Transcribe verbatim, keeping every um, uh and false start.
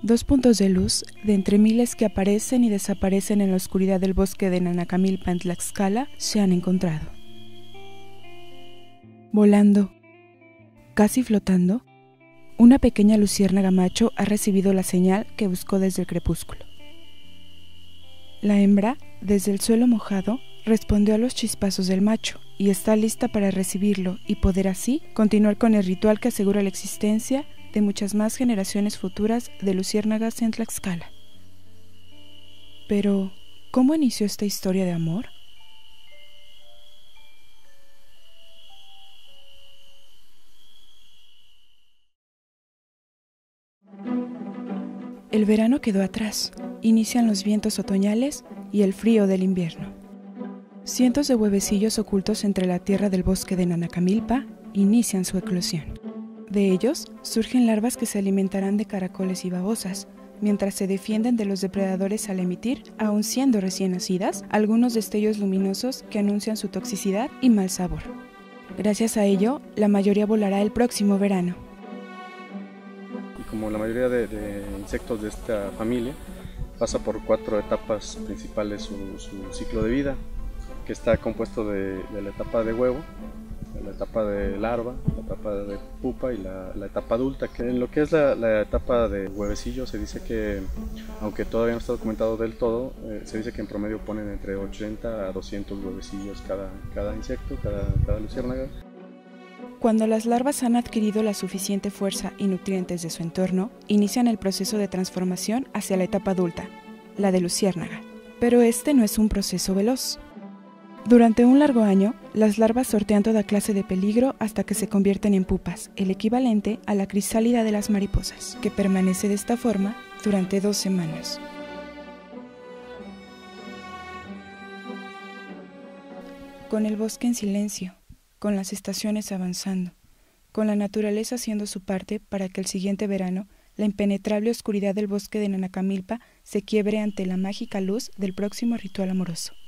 Dos puntos de luz de entre miles que aparecen y desaparecen en la oscuridad del bosque de Nanacamilpa en Tlaxcala se han encontrado. Volando, casi flotando, una pequeña luciérnaga macho ha recibido la señal que buscó desde el crepúsculo. La hembra, desde el suelo mojado, respondió a los chispazos del macho y está lista para recibirlo y poder así continuar con el ritual que asegura la existencia de muchas más generaciones futuras de luciérnagas en Tlaxcala. Pero, ¿cómo inició esta historia de amor? El verano quedó atrás, inician los vientos otoñales y el frío del invierno. Cientos de huevecillos ocultos entre la tierra del bosque de Nanacamilpa inician su eclosión. De ellos surgen larvas que se alimentarán de caracoles y babosas, mientras se defienden de los depredadores al emitir, aun siendo recién nacidas, algunos destellos luminosos que anuncian su toxicidad y mal sabor. Gracias a ello, la mayoría volará el próximo verano. Y como la mayoría de, de insectos de esta familia, pasa por cuatro etapas principales su, su ciclo de vida, que está compuesto de, de la etapa de huevo, la etapa de larva, la etapa de pupa y la, la etapa adulta. Que en lo que es la, la etapa de huevecillo se dice que, aunque todavía no está documentado del todo, eh, se dice que en promedio ponen entre ochenta a doscientos huevecillos cada, cada insecto, cada, cada luciérnaga. Cuando las larvas han adquirido la suficiente fuerza y nutrientes de su entorno, inician el proceso de transformación hacia la etapa adulta, la de luciérnaga. Pero este no es un proceso veloz. Durante un largo año, las larvas sortean toda clase de peligro hasta que se convierten en pupas, el equivalente a la crisálida de las mariposas, que permanece de esta forma durante dos semanas. Con el bosque en silencio, con las estaciones avanzando, con la naturaleza haciendo su parte para que el siguiente verano la impenetrable oscuridad del bosque de Nanacamilpa se quiebre ante la mágica luz del próximo ritual amoroso.